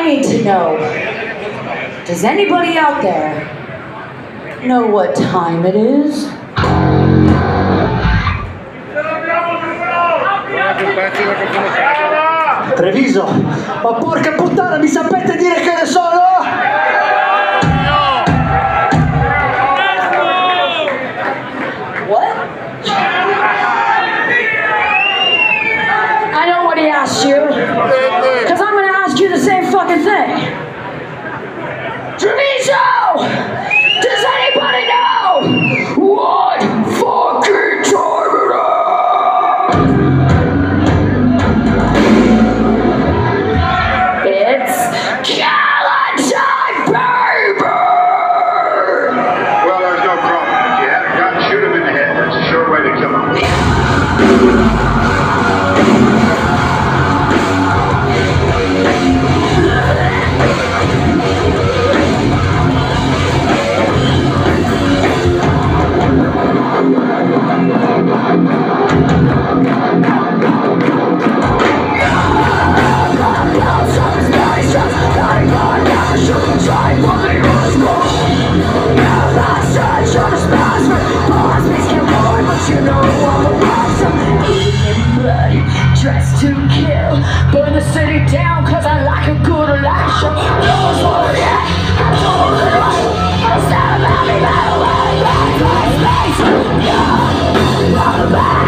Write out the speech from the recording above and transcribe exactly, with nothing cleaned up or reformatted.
need to know, does anybody out there know what time it is? Treviso, ma porca puttana, mi sapete dire che ne sono? What? I know what he asked you, because I'm going to ask you the same fucking thing. Treviso! Does anybody know what fucking time it is? It's Galentine, baby! Well, there's no problem. If you had a gun, shoot him in the head. That's a sure way to kill him. Dressed to kill, burn the city down, cause I like a good lash. Those were yeah, I told you, it's not about me, by the way, back to space. Yeah, I'm back.